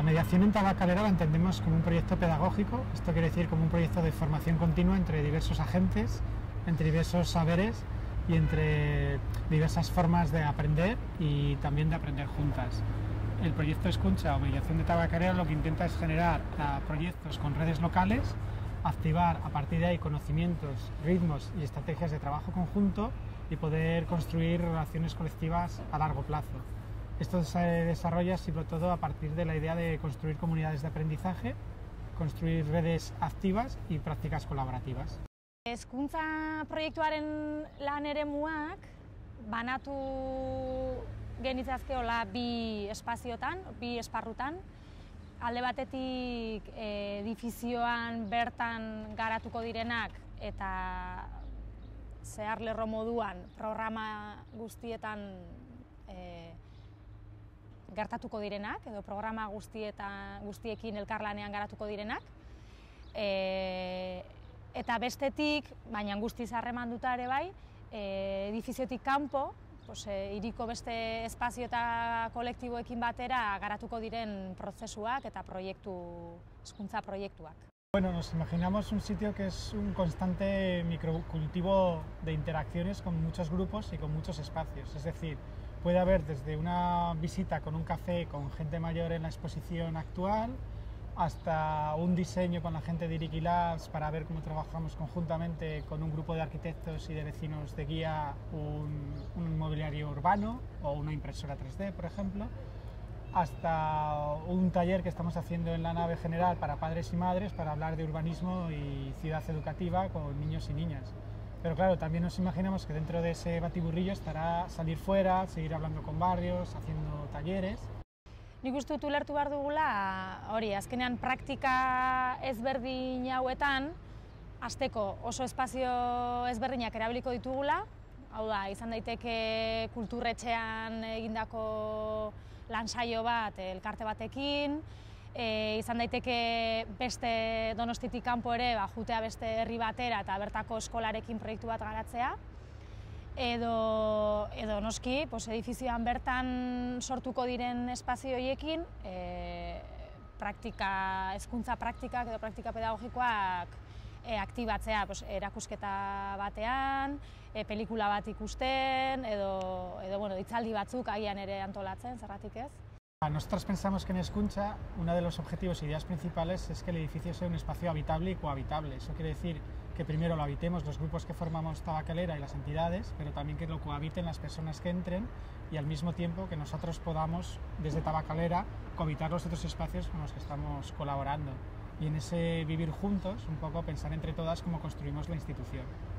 Mediación en Tabacalera la entendemos como un proyecto pedagógico, esto quiere decir como un proyecto de formación continua entre diversos agentes, entre diversos saberes y entre diversas formas de aprender y también de aprender juntas. El proyecto Escucha o Mediación de Tabacalera lo que intenta es generar proyectos con redes locales, activar a partir de ahí conocimientos, ritmos y estrategias de trabajo conjunto y poder construir relaciones colectivas a largo plazo. Esto se desarrolla sobre todo a partir de la idea de construir comunidades de aprendizaje, construir redes activas y prácticas colaborativas. Hezkuntza proiektuaren lan eremuak banatu genitzazkeola bi espaziotan, bi esparrutan. Alde batetik edifizioan bertan garatuko direnak eta zehar lerro moduan programa guztietan gertatuko direnak, edo programa guztiekin elkarlanean garatuko direnak. Eta bestetik, baina guztiz harremanduta ere bai, edifiziotik kanpo, hiriko beste espazio eta kolektiboekin batera garatuko diren prozesuak eta hezkuntza proiektuak. Bueno, nos imaginamos un sitio que es un constante microcultivo de interacciones con muchos grupos y con muchos espacios. Es decir, puede haber desde una visita con un café con gente mayor en la exposición actual, hasta un diseño con la gente de Iriki Labs para ver cómo trabajamos conjuntamente con un grupo de arquitectos y de vecinos de guía un mobiliario urbano o una impresora 3D, por ejemplo, hasta un taller que estamos haciendo en la nave general para padres y madres para hablar de urbanismo y ciudad educativa con niños y niñas. Pero claro, también nos imaginamos que dentro de ese batiburrillo estará salir fuera, seguir hablando con barrios, haciendo talleres. Nik uste dut ulertu behar dugula, hori, azkenean praktika ezberdin hauetan, hasteko oso espazio ezberdinak erabiliko ditugula, hau da, izan daiteke kulturretxean egindako lansaio bat elkarte batekin, izan daiteke beste Donostiatik kanpo ere jutea beste herri batera eta bertako eskolarekin proiektu bat garatzea, edo noski, edifizioan bertan sortuko diren espazio horiekin hezkuntza praktikak edo praktika pedagogikoak aktibatzea, erakusketa batean, pelikula bat ikusten, edo hitzaldi batzuk agian ere antolatzen, zergatik ez? Nosotros pensamos que en Escucha uno de los objetivos e ideas principales es que el edificio sea un espacio habitable y cohabitable. Eso quiere decir que primero lo habitemos los grupos que formamos Tabacalera y las entidades, pero también que lo cohabiten las personas que entren y al mismo tiempo que nosotros podamos desde Tabacalera cohabitar los otros espacios con los que estamos colaborando. Y en ese vivir juntos, un poco pensar entre todas cómo construimos la institución.